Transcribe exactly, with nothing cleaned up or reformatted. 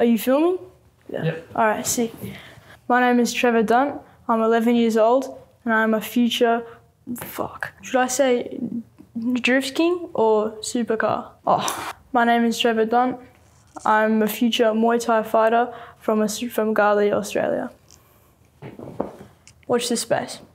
Are you filming? Yeah. Yep. All right, see. My name is Trevor Dunt. I'm eleven years old and I'm a future, fuck, should I say Drift King or Supercar? Oh, my name is Trevor Dunt. I'm a future Muay Thai fighter from, a, from Gali, Australia. Watch this space.